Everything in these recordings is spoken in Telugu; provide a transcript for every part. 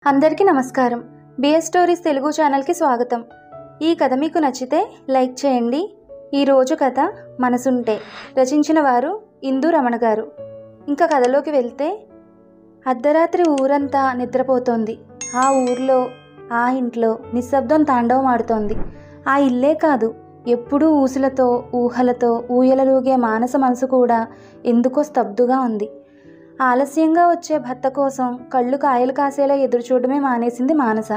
అందరికీ నమస్కారం. బిఎస్ స్టోరీస్ తెలుగు ఛానల్కి స్వాగతం. ఈ కథ మీకు నచ్చితే లైక్ చేయండి. ఈరోజు కథ మనసుంటే. రచించిన వారు ఇందు రమణ గారు. ఇంకా కథలోకి వెళ్తే, అర్ధరాత్రి ఊరంతా నిద్రపోతోంది. ఆ ఊర్లో ఆ ఇంట్లో నిశ్శబ్దం తాండవం ఆడుతోంది. ఆ ఇల్లే కాదు, ఎప్పుడూ ఊసులతో ఊహలతో ఊయలలూగే మానస మనసు కూడా ఎందుకో స్తబ్దుగా ఉంది. ఆలస్యంగా వచ్చే భర్త కోసం కళ్ళు కాయలు కాసేలా ఎదురుచూడమే మానేసింది మానస.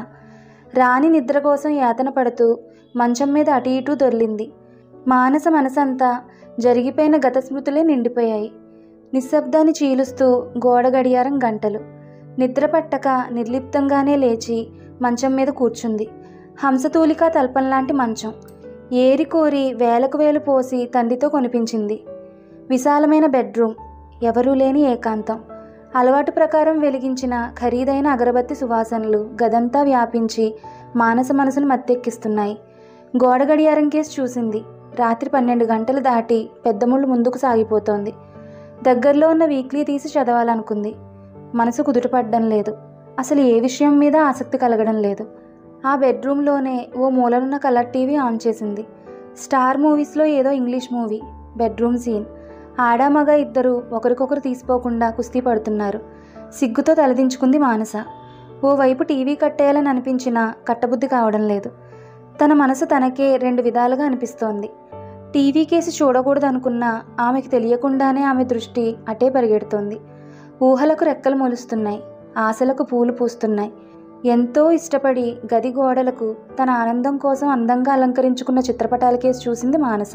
రాణి నిద్ర కోసం యాతన పడుతూ మంచం మీద అటు ఇటూ దొర్లింది. మానస మనసంతా జరిగిపోయిన గత స్మృతులే నిండిపోయాయి. నిశ్శబ్దాన్ని చీలుస్తూ గోడ గడియారం గంటలు. నిద్ర పట్టక నిర్లిప్తంగానే లేచి మంచం మీద కూర్చుంది. హంసతూలికా తల్పంలాంటి మంచం. ఏరికోరి వేలకు వేలు పోసి తండ్రితో కొనిపించింది. విశాలమైన బెడ్రూమ్, ఎవరూ లేని ఏకాంతం. అలవాటు ప్రకారం వెలిగించిన ఖరీదైన అగరబత్తి సువాసనలు గదంతా వ్యాపించి మానస మనసును మత్తెక్కిస్తున్నాయి. గోడ గడియారం కేసి చూసింది. రాత్రి 12 గంటలు దాటి పెద్దముళ్ళు ముందుకు సాగిపోతోంది. దగ్గరలో ఉన్న వీక్లీ తీసి చదవాలనుకుంది. మనసు కుదుటపడ్డం లేదు. అసలు ఏ విషయం మీద ఆసక్తి కలగడం లేదు. ఆ బెడ్రూమ్లోనే ఓ మూలనున్న కలర్ టీవీ ఆన్ చేసింది. స్టార్ మూవీస్లో ఏదో ఇంగ్లీష్ మూవీ. Bedroom scene. ఆడామగ ఇద్దరు ఒకరికొకరు తీసిపోకుండా కుస్తీ పడుతున్నారు. సిగ్గుతో తలదించుకుంది మానస. ఓవైపు టీవీ కట్టేయాలని అనిపించినా కట్టబుద్ధి కావడం లేదు. తన మనసు తనకే 2 విధాలుగా అనిపిస్తోంది. టీవీ కేసి చూడకూడదనుకున్నా ఆమెకు తెలియకుండానే ఆమె దృష్టి అటే పరిగెడుతోంది. ఊహలకు రెక్కలు మొలుస్తున్నాయి, ఆశలకు పూలు పూస్తున్నాయి. ఎంతో ఇష్టపడి గది గోడలకు తన ఆనందం కోసం అందంగా అలంకరించుకున్న చిత్రపటాల కేసి చూసింది మానస.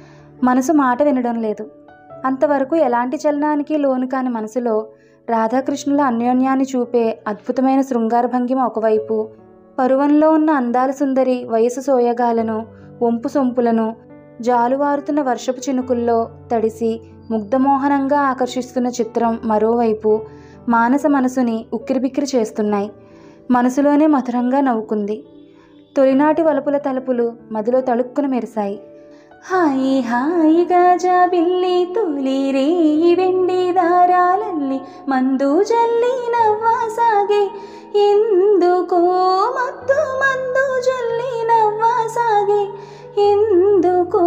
మనసు మాట వినడం లేదు. అంతవరకు ఎలాంటి చలనానికి లోను కాని మనసులో రాధాకృష్ణుల అన్యోన్యాన్ని చూపే అద్భుతమైన శృంగార భంగిమ ఒకవైపు, పరువంలో ఉన్న అందాల సుందరి వయసు సోయగాలను, వంపు సొంపులను జాలువారుతున్న వర్షపు చినుకుల్లో తడిసి ముగ్ధమోహనంగా ఆకర్షిస్తున్న చిత్రం మరోవైపు మానస మనసుని ఉక్కిరిబిక్కిరి చేస్తున్నాయి. మనసులోనే మధురంగా నవ్వుకుంది. తొలినాటి వలపుల తలుపులు మదిలో తళుక్కున మెరిశాయి. హాయి హాయిగా జాబిల్లి తొలి రేయి వెండి దారాలల్లి మందు జల్లి నవ్వాసాగే, ఎందుకో మత్తు మందు జల్లి నవ్వాసాగే, ఎందుకో.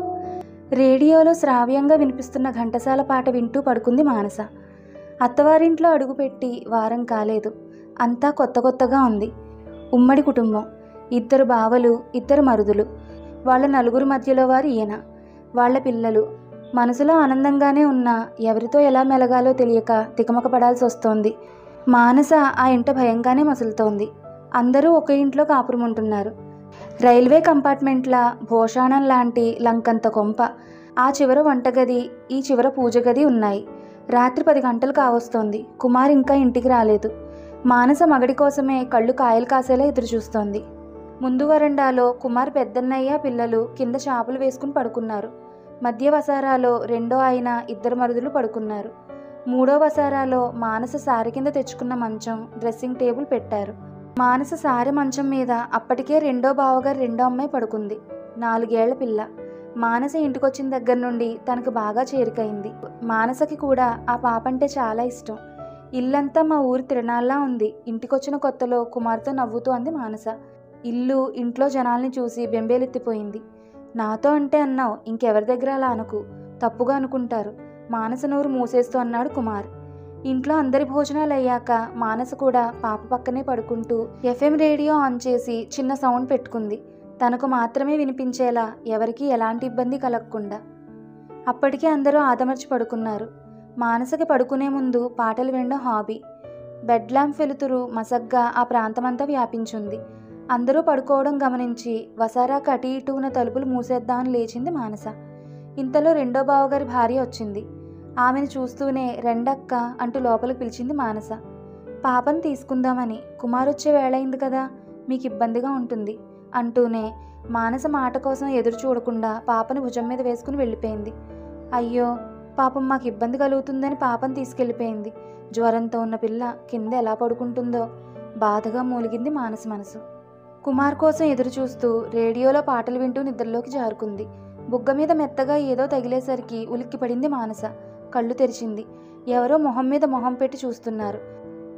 రేడియోలో శ్రావ్యంగా వినిపిస్తున్న ఘంటసాల పాట వింటూ పడుకుంది మానస. అత్తవారింట్లో అడుగుపెట్టి వారం కాలేదు. అంతా కొత్త కొత్తగా ఉంది. ఉమ్మడి కుటుంబం. 2 బావలు, 2 మరుదులు. వాళ్ళ 4 మధ్యలో వారు ఈయన. వాళ్ళ పిల్లలు. మనసులో ఆనందంగానే ఉన్నా ఎవరితో ఎలా మెలగాలో తెలియక తికమక పడాల్సి వస్తోంది. మానస ఆ ఇంట భయంగానే మసులుతోంది. అందరూ ఒక ఇంట్లో కాపురముంటున్నారు. రైల్వే కంపార్ట్మెంట్ల భోషాణం లాంటి లంకంత కొంప. ఆ చివర వంటగది, ఈ చివర పూజ గది ఉన్నాయి. రాత్రి 10 గంటలు కావస్తోంది. కుమార్ ఇంకా ఇంటికి రాలేదు. మానస మగడి కోసమే కళ్ళు కాయలు కాసేలా ఎదురుచూస్తోంది. ముందు వరండాలో కుమార్ పెద్దన్నయ్య పిల్లలు కింద చాపలు వేసుకుని పడుకున్నారు. మధ్య వసారాలో రెండో ఆయన 2 మరుదులు పడుకున్నారు. మూడో వసారాలో మానస సారె కింద తెచ్చుకున్న మంచం, డ్రెస్సింగ్ టేబుల్ పెట్టారు. మానస సారె మంచం మీద అప్పటికే రెండో బావగారు రెండో అమ్మాయి పడుకుంది. 4 ఏళ్ల పిల్ల. మానస ఇంటికొచ్చిన దగ్గర నుండి తనకు బాగా చేరికైంది. మానసకి కూడా ఆ పాపంటే చాలా ఇష్టం. ఇల్లంతా మా ఊరి తిరణాల్లా ఉంది. ఇంటికొచ్చిన కొత్తలో కుమార్తో నవ్వుతూ అంది మానస. ఇల్లు, ఇంట్లో జనాల్ని చూసి బెంబేలెత్తిపోయింది. నాతో అంటే అన్నావు, ఇంకెవరి దగ్గర అలా అనకు, తప్పుగా అనుకుంటారు. మానస నోరు మూసేస్తూ అన్నాడు కుమార్. ఇంట్లో అందరి భోజనాలు అయ్యాక మానస కూడా పాప పక్కనే పడుకుంటూ FM రేడియో ఆన్ చేసి చిన్న సౌండ్ పెట్టుకుంది. తనకు మాత్రమే వినిపించేలా, ఎవరికీ ఎలాంటి ఇబ్బంది కలగకుండా. అప్పటికే అందరూ ఆదమర్చి పడుకున్నారు. మానసకి పడుకునే ముందు పాటలు వినడం హాబీ. బెడ్ ల్యాంప్ వెలుతురు మసగ్గా ఆ ప్రాంతమంతా వ్యాపించింది. అందరూ పడుకోవడం గమనించి వసారాకు అటు ఇటు ఉన్న తలుపులు మూసేద్దామని లేచింది మానస. ఇంతలో రెండో బావగారి భార్య వచ్చింది. ఆమెను చూస్తూనే రెండక్క అంటూ లోపలికి పిలిచింది మానస. పాపను తీసుకుందామని. కుమార్ వచ్చే వేళయింది కదా, మీకు ఇబ్బందిగా ఉంటుంది అంటూనే మానస మాట కోసం ఎదురు చూడకుండా పాపను భుజం మీద వేసుకుని వెళ్ళిపోయింది. అయ్యో పాపం, మాకు ఇబ్బంది కలుగుతుందని పాపను తీసుకెళ్ళిపోయింది. జ్వరంతో ఉన్న పిల్ల కింద ఎలా పడుకుంటుందో బాధగా మూలిగింది మానస మనసు. కుమార్ కోసం ఎదురు చూస్తూ రేడియోలో పాటలు వింటూ నిద్రలోకి జారుకుంది. బుగ్గ మీద మెత్తగా ఏదో తగిలేసరికి ఉలిక్కిపడింది మానస. కళ్ళు తెరిచింది. ఎవరో మొహం మీద మొహం పెట్టి చూస్తున్నారు.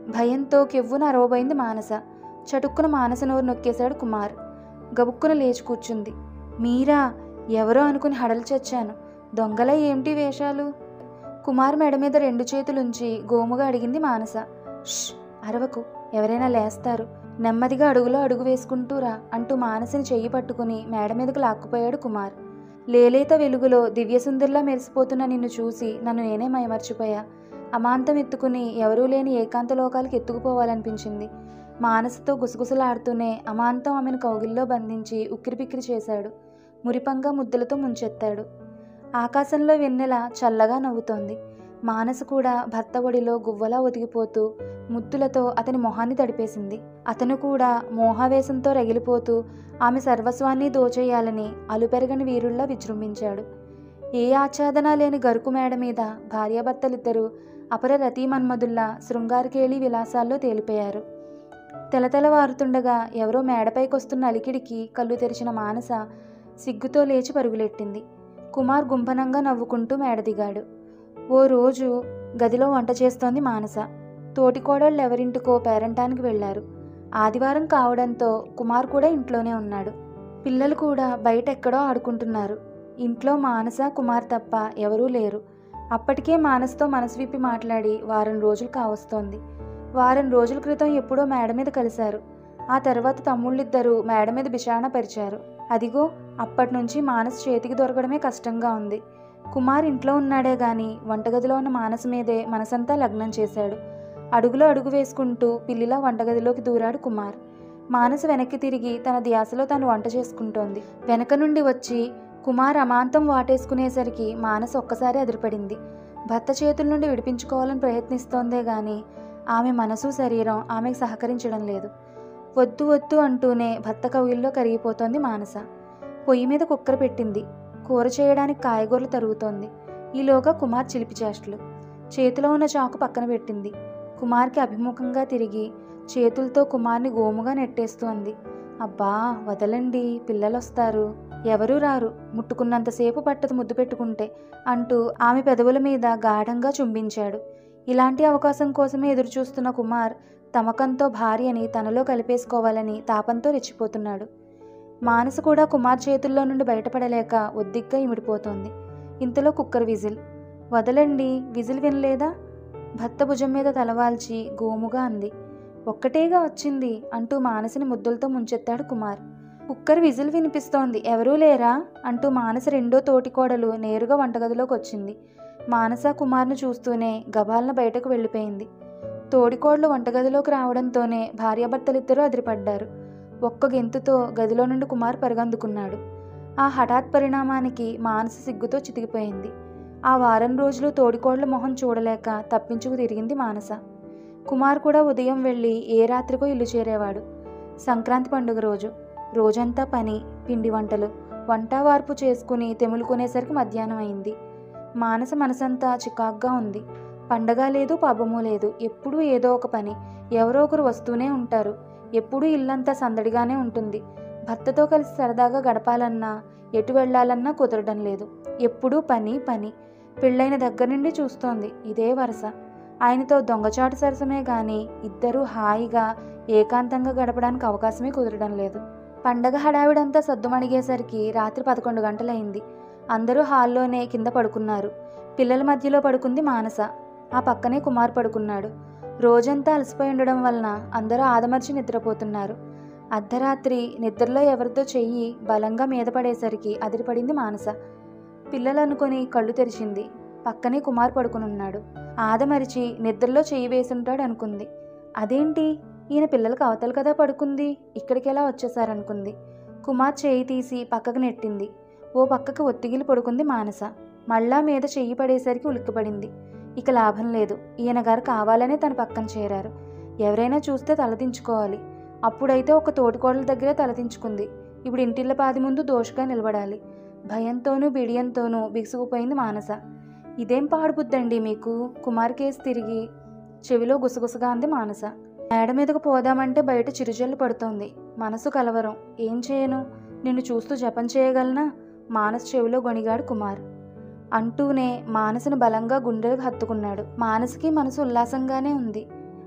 భయంతో కెవ్వున అరవబోయింది మానస. చటుక్కున మానస నోరు నొక్కేశాడు కుమార్. గబుక్కున లేచి కూర్చుంది. మీరా? ఎవరో అనుకుని హడలు చచ్చాను. దొంగల ఏమిటి వేషాలు? కుమార్ మెడ మీద 2 చేతులుంచి గోముగా అడిగింది మానస. ష్, అరవకు, ఎవరైనా లేస్తారు. నెమ్మదిగా అడుగులో అడుగు వేసుకుంటూరా అంటూ మానసిని చెయ్యి పట్టుకుని మేడ మీదకు లాక్కుపోయాడు కుమార్. లేలేత వెలుగులో దివ్యసుందరిలా మెరిసిపోతున్న నిన్ను చూసి నన్ను నేనే మైమర్చిపోయా. అమాంతం ఎత్తుకుని ఎవరూ లేని ఏకాంత లోకాలకు ఎత్తుకుపోవాలనిపించింది. మానసతో గుసగుసలాడుతూనే అమాంతం ఆమెను కౌగిల్లో బంధించి ఉక్కిరిపిక్కిరి చేశాడు. మురిపంగా ముద్దులతో ముంచెత్తాడు. ఆకాశంలో వెన్నెల చల్లగా నవ్వుతోంది. మానస కూడా భర్త ఒడిలో గువ్వలా ఒదిగిపోతూ ముద్దులతో అతని మొహాన్ని తడిపేసింది. అతను కూడా మోహావేశంతో రగిలిపోతూ ఆమె సర్వస్వాన్ని దోచేయాలని అలుపెరగని వీరుల్లా విజృంభించాడు. ఏ ఆచ్ఛాదన లేని గరుకు మేడ మీద భార్యాభర్తలిద్దరూ అపర రతీమన్మధుల్లా శృంగారకేళి విలాసాల్లో తేలిపోయారు. తెలతెలవారుతుండగా ఎవరో మేడపైకొస్తున్న అలికిడికి కళ్ళు తెరిచిన మానస సిగ్గుతో లేచి పరుగులెట్టింది. కుమార్ గుంభనంగా నవ్వుకుంటూ మేడ దిగాడు. ఓ రోజు గదిలో వంట చేస్తోంది మానస. తోటికోడళ్ళు ఎవరింటికో పేరంటానికి వెళ్లారు. ఆదివారం కావడంతో కుమార్ కూడా ఇంట్లోనే ఉన్నాడు. పిల్లలు కూడా బయట ఎక్కడో ఆడుకుంటున్నారు. ఇంట్లో మానస, కుమార్ తప్ప ఎవరూ లేరు. అప్పటికే మానసతో మనసు విప్పి మాట్లాడి వారం రోజులు కావస్తోంది. వారం రోజుల క్రితం ఎప్పుడో మేడ మీద కలిశారు. ఆ తర్వాత తమ్ముళ్ళిద్దరూ మేడ మీద బిషాణ పరిచారు. అదిగో అప్పటినుంచి మానస చేతికి దొరకడమే కష్టంగా ఉంది. కుమార్ ఇంట్లో ఉన్నాడే గాని వంటగదిలో ఉన్న మానస మీదే మనసంతా లగ్నం చేశాడు. అడుగులో అడుగు వేసుకుంటూ పిల్లిలా వంటగదిలోకి దూరాడు కుమార్. మానస వెనక్కి తిరిగి తన ధ్యాసలో తాను వంట చేసుకుంటోంది. వెనక నుండి వచ్చి కుమార్ అమాంతం వాటేసుకునేసరికి మానస ఒక్కసారి అదిరిపడింది. భర్త చేతుల నుండి విడిపించుకోవాలని ప్రయత్నిస్తోందే గాని ఆమె మనసు, శరీరం ఆమెకు సహకరించడం లేదు. వద్దు వద్దు అంటూనే భర్త కవిల్లో కరిగిపోతోంది మానస. పొయ్యి మీద కుక్కర పెట్టింది. కూర చేయడానికి కాయగూరలు తరుగుతోంది. ఈలోగా కుమార్ చిలిపి చేష్టలు. చేతిలో ఉన్న చాకు పక్కన పెట్టింది. కుమార్కి అభిముఖంగా తిరిగి చేతులతో కుమార్ని గోముగా నెట్టేస్తోంది. అబ్బా వదలండి, పిల్లలొస్తారు. ఎవరూ రారు, ముట్టుకున్నంతసేపు పట్టదు ముద్దు పెట్టుకుంటే అంటూ ఆమె పెదవుల మీద గాఢంగా చుంబించాడు. ఇలాంటి అవకాశం కోసమే ఎదురుచూస్తున్న కుమార్ తమకంతో భార్యని తనలో కలిపేసుకోవాలని తాపంతో రెచ్చిపోతున్నాడు. మానస కూడా కుమార్ చేతుల్లో నుండి బయటపడలేక ఒద్దిగ్గా ఇమిడిపోతోంది. ఇంతలో కుక్కర్ విజిల్. వదలండి, విజిల్ వినలేదా? భర్త భుజం మీద తలవాల్చి గోముగా అంది. ఒక్కటేగా వచ్చింది అంటూ మానసిని ముద్దులతో ముంచెత్తాడు కుమార్. కుక్కర్ విజిల్ వినిపిస్తోంది, ఎవరూ లేరా అంటూ మానస రెండో తోటికోడలు నేరుగా వంటగదిలోకి వచ్చింది. మానస కుమార్ను చూస్తూనే గబాలన బయటకు వెళ్ళిపోయింది. తోడికోడలు వంటగదిలోకి రావడంతోనే భార్యాభర్తలిద్దరూ అదిరిపడ్డారు. ఒక్క గెంతుతో గదిలో నుండి కుమార్ పరుగందుకున్నాడు. ఆ హఠాత్ పరిణామానికి మానస సిగ్గుతో చితికిపోయింది. ఆ వారం రోజులు తోడికోడల మొహం చూడలేక తప్పించుకు తిరిగింది మానస. కుమార్ కూడా ఉదయం వెళ్ళి ఏ రాత్రికో ఇల్లు చేరేవాడు. సంక్రాంతి పండుగ రోజు. రోజంతా పని, పిండి వంటలు, వంట వార్పు చేసుకుని తెములుకునేసరికి మధ్యాహ్నం అయింది. మానస మనసంతా చికాగ్గా ఉంది. పండగ లేదు, పబ్బము లేదు. ఎప్పుడూ ఏదో ఒక పని, ఎవరో ఒకరు వస్తూనే ఉంటారు. ఎప్పుడూ ఇల్లంతా సందడిగానే ఉంటుంది. భర్తతో కలిసి సరదాగా గడపాలన్నా, ఎటు వెళ్లాలన్నా కుదరడం లేదు. ఎప్పుడూ పని పని. పెళ్ళైన దగ్గర నుండి చూస్తోంది ఇదే వరుస. ఆయనతో దొంగచాటు సరసమే గాని ఇద్దరూ హాయిగా ఏకాంతంగా గడపడానికి అవకాశమే కుదరడం లేదు. పండగ హడావిడంతా సద్దుమణిగేసరికి రాత్రి 11 గంటలైంది. అందరూ హాల్లోనే కింద పడుకున్నారు. పిల్లల మధ్యలో పడుకుంది మానస. ఆ పక్కనే కుమార్ పడుకున్నాడు. రోజంతా అలసిపోయి ఉండడం వలన అందరూ ఆదమర్చి నిద్రపోతున్నారు. అర్ధరాత్రి నిద్రలో ఎవరితో చెయ్యి బలంగా మీద పడేసరికి అదిరిపడింది మానస. పిల్లలనుకొని కళ్ళు తెరిచింది. పక్కనే కుమార్ పడుకునున్నాడు. ఆదమరిచి నిద్రలో చెయ్యి వేసుంటాడు అనుకుంది. అదేంటి, ఈయన పిల్లలకు అవతల కదా పడుకుంది, ఇక్కడికెలా వచ్చేసారనుకుంది. కుమార్ చెయ్యి తీసి పక్కకు నెట్టింది. ఓ పక్కకు ఒత్తిగిలి పడుకుంది మానస. మళ్ళా మీద చెయ్యి పడేసరికి ఉలిక్కిపడింది. ఇక లాభం లేదు, ఈయన గారు కావాలనే తన పక్కన చేరారు. ఎవరైనా చూస్తే తలదించుకోవాలి. అప్పుడైతే ఒక తోటికోడల దగ్గరే తలదించుకుంది. ఇప్పుడు ఇంటిళ్ళ పాది ముందు దోషగా నిలబడాలి. భయంతోనూ బిడియంతోనూ బిగుసుకుపోయింది మానస. ఇదేం పాడుబుద్దండి మీకు? కుమార్ కేసు తిరిగి చెవిలో గుసగుసగా అంది మానస. మేడ మీదకు పోదామంటే బయట చిరుజల్లు పడుతోంది. మనసు కలవరం. ఏం చేయను? నిన్ను చూస్తూ జపం చేయగలనా? మానస చెవిలో గొణిగాడు కుమార్. అంటూనే మానసను బలంగా గుండెలకు హత్తుకున్నాడు. మానసకి మనసు ఉల్లాసంగానే ఉంది.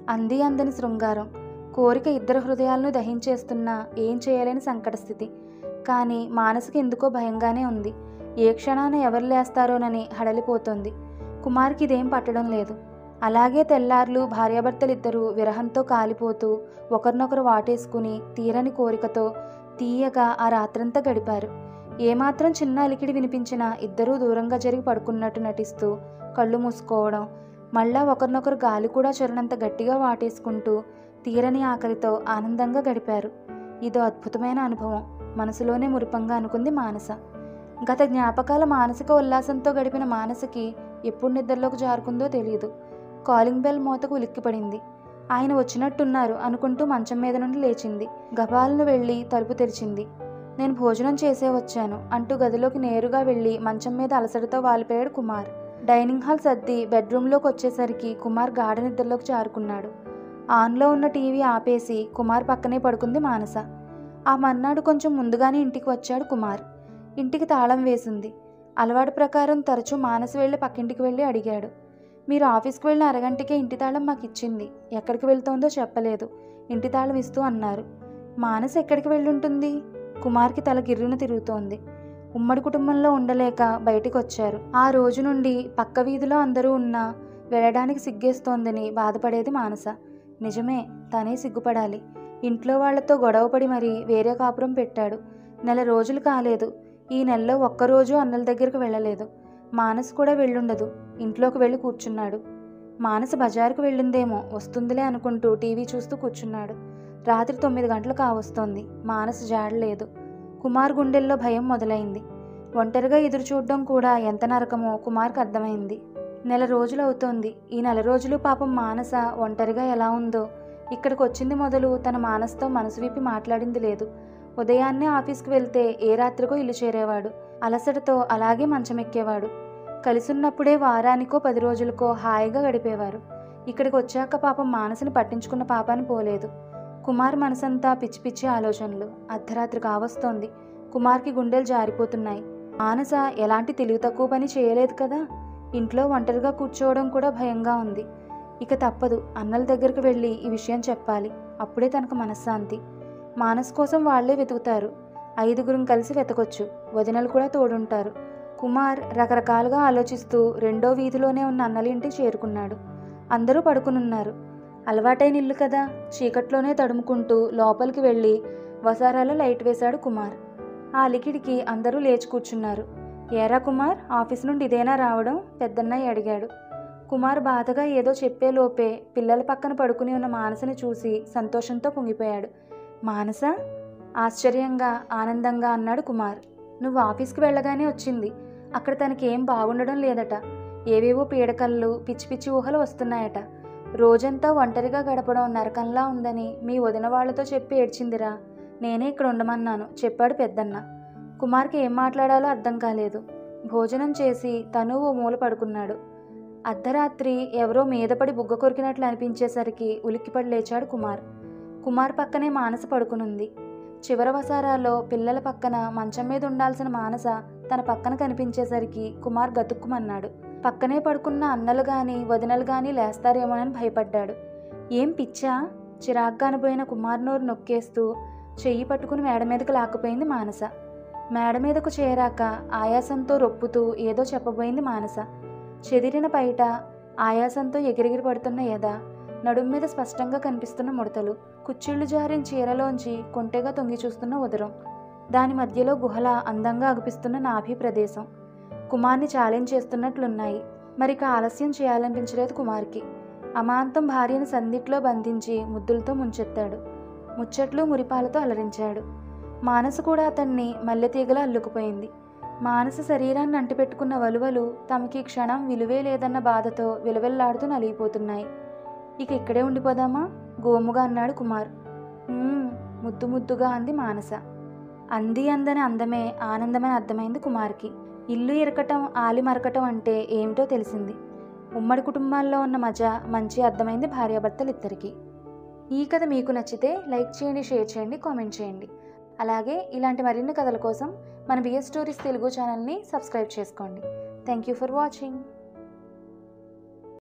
అంది అందని శృంగారం, కోరిక ఇద్దరు హృదయాలను దహించేస్తున్నా ఏం చేయలేని సంకట స్థితి. కానీ మానసకి ఎందుకో భయంగానే ఉంది. ఏ క్షణాన ఎవరు లేస్తారోనని హడలిపోతోంది. కుమార్కి ఇదేం పట్టడం లేదు. అలాగే తెల్లార్లు భార్యాభర్తలిద్దరూ విరహంతో కాలిపోతూ ఒకరినొకరు వాటేసుకుని తీరని కోరికతో తీయగా ఆ రాత్రంతా గడిపారు. ఏమాత్రం చిన్న అలికిడి వినిపించినా ఇద్దరూ దూరంగా జరిగి పడుకున్నట్టు నటిస్తూ కళ్ళు మూసుకోవడం, మళ్ళా ఒకరినొకరు గాలి కూడా చొరనంత గట్టిగా వాటేసుకుంటూ తీరని ఆకలితో ఆనందంగా గడిపారు. ఇదో అద్భుతమైన అనుభవం మనసులోనే మురిపంగా అనుకుంది మానస. గత జ్ఞాపకాల మానసిక ఉల్లాసంతో గడిపిన మానసకి ఎప్పుడు నిద్రలోకి జారుకుందో తెలియదు. కాలింగ్ బెల్ మోతకు ఉలిక్కిపడింది. ఆయన వచ్చినట్టున్నారు అనుకుంటూ మంచం మీద నుండి లేచింది. గబాలను వెళ్ళి తలుపు తెరిచింది. నేను భోజనం చేసే వచ్చాను అంటూ గదిలోకి నేరుగా వెళ్ళి మంచం మీద అలసటతో వాలిపోయాడు కుమార్. డైనింగ్ హాల్ సర్ది బెడ్రూమ్లోకి వచ్చేసరికి కుమార్ గాఢ నిద్రలోకి జారుకున్నాడు. ఆన్లో ఉన్న టీవీ ఆపేసి కుమార్ పక్కనే పడుకుంది మానస. ఆ మర్నాడు కొంచెం ముందుగానే ఇంటికి వచ్చాడు కుమార్. ఇంటికి తాళం వేసింది. అలవాటు ప్రకారం తరచూ మానస వెళ్ళి పక్కింటికి వెళ్ళి అడిగాడు. మీరు ఆఫీస్కి వెళ్ళిన అరగంటకే ఇంటి తాళం మాకు ఇచ్చింది, ఎక్కడికి వెళ్తోందో చెప్పలేదు, ఇంటి తాళం ఇస్తూ అన్నారు. మానస ఎక్కడికి వెళ్ళుంటుంది? కుమార్కి తల గిర్రున తిరుగుతోంది. ఉమ్మడి కుటుంబంలో ఉండలేక బయటికి వచ్చారు. ఆ రోజు నుండి పక్క వీధిలో అందరూ ఉన్నా వెళ్ళడానికి సిగ్గేస్తోందని బాధపడేది మానస. నిజమే, తనే సిగ్గుపడాలి. ఇంట్లో వాళ్లతో గొడవపడి మరీ వేరే కాపురం పెట్టాడు. నెల రోజులు కాలేదు. ఈ నెలలో ఒక్కరోజు అన్నల దగ్గరకు వెళ్ళలేదు. మానస కూడా వెళ్ళుండదు. ఇంట్లోకి వెళ్ళి కూర్చున్నాడు. మానస బజారుకు వెళ్ళిందేమో, వస్తుందిలే అనుకుంటూ టీవీ చూస్తూ కూర్చున్నాడు. రాత్రి 9 గంటలు కావస్తోంది. మానస జాడలేదు. కుమార్ గుండెల్లో భయం మొదలైంది. ఒంటరిగా ఎదురు చూడడం కూడా ఎంత నరకమో కుమార్కి అర్థమైంది. నెల రోజులు అవుతోంది. ఈ నెల రోజులు పాపం మానస ఒంటరిగా ఎలా ఉందో. ఇక్కడికి వచ్చింది మొదలు తన మానసతో మనసు విప్పి మాట్లాడింది లేదు. ఉదయాన్నే ఆఫీస్కి వెళ్తే ఏ రాత్రికో ఇల్లు చేరేవాడు. అలసటతో అలాగే మంచమెక్కేవాడు. కలిసున్నప్పుడే వారానికో 10 రోజులకో హాయిగా గడిపేవారు. ఇక్కడికి వచ్చాక పాపం మానసని పట్టించుకున్న పాపాన్ని పోలేదు. కుమార్ మనసంతా పిచ్చి పిచ్చి ఆలోచనలు. అర్ధరాత్రి కావస్తోంది. కుమార్కి గుండెలు జారిపోతున్నాయి. మానస ఎలాంటి తెలివి తక్కువ పని చేయలేదు కదా. ఇంట్లో ఒంటరిగా కూర్చోవడం కూడా భయంగా ఉంది. ఇక తప్పదు, అన్నల దగ్గరికి వెళ్ళి ఈ విషయం చెప్పాలి. అప్పుడే తనకు మనశ్శాంతి. మానస్ కోసం వాళ్లే వెతుకుతారు. 5గురం కలిసి వెతకొచ్చు. వదినలు కూడా తోడుంటారు. కుమార్ రకరకాలుగా ఆలోచిస్తూ రెండో వీధిలోనే ఉన్న అన్నలింటికి చేరుకున్నాడు. అందరూ పడుకునున్నారు. అలవాటైన ఇల్లు కదా. చీకట్లోనే తడుముకుంటూ లోపలికి వెళ్ళి వసారాలో లైట్ వేశాడు కుమార్. ఆ అలికిడికి అందరూ లేచి కూర్చున్నారు. ఏరా కుమార్, ఆఫీస్ నుండి ఇదేనా రావడం? పెద్దన్నయ్య అడిగాడు. కుమార్ బాధగా ఏదో చెప్పేలోపే పిల్లల పక్కన పడుకుని ఉన్న మానసని చూసి సంతోషంతో పొంగిపోయాడు. మానస? ఆశ్చర్యంగా ఆనందంగా అన్నాడు కుమార్. నువ్వు ఆఫీస్కి వెళ్ళగానే వచ్చింది. అక్కడ తనకేం బాగుండడం లేదట. ఏవేవో పీడకళ్ళు, పిచ్చి పిచ్చి ఊహలు వస్తున్నాయట. రోజంతా ఒంటరిగా గడపడం నరకంలా ఉందని మీ వదిన వాళ్లతో చెప్పి ఏడ్చిందిరా. నేనే ఇక్కడ ఉండమన్నాను చెప్పాడు పెద్దన్న. కుమార్కి ఏం మాట్లాడాలో అర్థం కాలేదు. భోజనం చేసి తను ఓ మూల పడుకున్నాడు. అర్ధరాత్రి ఎవరో మీదపడి బుగ్గ కొరికినట్లు అనిపించేసరికి ఉలిక్కిపడి లేచాడు కుమార్. కుమార్ పక్కనే మానస పడుకునుంది. చివర వసారాలో పిల్లల పక్కన మంచం మీద ఉండాల్సిన మానస తన పక్కన కనిపించేసరికి కుమార్ గతుక్కుమన్నాడు. పక్కనే పడుకున్న అన్నలు గాని వదినలు గాని లేస్తారేమోనని భయపడ్డాడు. ఏం పిచ్చా? చిరాగ్గా అనుపోయిన కుమార్ నోరు నొక్కేస్తూ చెయ్యి పట్టుకుని మేడ మీదకు లాక్కుపోయింది మానస. మేడ మీదకు చేరాక ఆయాసంతో రొప్పుతూ ఏదో చెప్పబోయింది మానస. చెదిరిన పైట, ఆయాసంతో ఎగిరెగిరి పడుతున్న ఎద, నడుం మీద స్పష్టంగా కనిపిస్తున్న ముడతలు, కుచ్చిళ్లు జారిన చీరలోంచి కొంటెగా తొంగి చూస్తున్న ఉదరం, దాని మధ్యలో గుహల అందంగా అగుపిస్తున్న నాభి ప్రదేశం కుమార్ని ఛాలెంజ్ చేస్తున్నట్లున్నాయి. మరిక ఆలస్యం చేయాలనిపించలేదు కుమార్కి. అమాంతం భార్యను సందిట్లో బంధించి ముద్దులతో ముంచెత్తాడు. ముచ్చట్లు మురిపాలతో అలరించాడు. మానస కూడా అతన్ని మల్లెతీగలా అల్లుకుపోయింది. మానస శరీరాన్ని అంటిపెట్టుకున్న వలువలు తమకి క్షణం విలువే లేదన్న బాధతో విలవెల్లాడుతూ నలిగిపోతున్నాయి. ఇక ఇక్కడే ఉండిపోదామా? గోముగా అన్నాడు కుమార్. ముద్దు ముద్దుగా అంది మానస. అంది అందని అందమే ఆనందమని అర్థమైంది కుమార్కి. ఇల్లు ఇరకటం, ఆలి మరకటం అంటే ఏమిటో తెలిసింది. ఉమ్మడి కుటుంబాల్లో ఉన్న మజా మంచి అర్థమైంది భార్యాభర్తలిద్దరికీ. ఈ కథ మీకు నచ్చితే లైక్ చేయండి, షేర్ చేయండి, కామెంట్ చేయండి. అలాగే ఇలాంటి మరిన్ని కథల కోసం మన బిఎస్ స్టోరీస్ తెలుగు ఛానల్ని సబ్స్క్రైబ్ చేసుకోండి. Thank you for watching.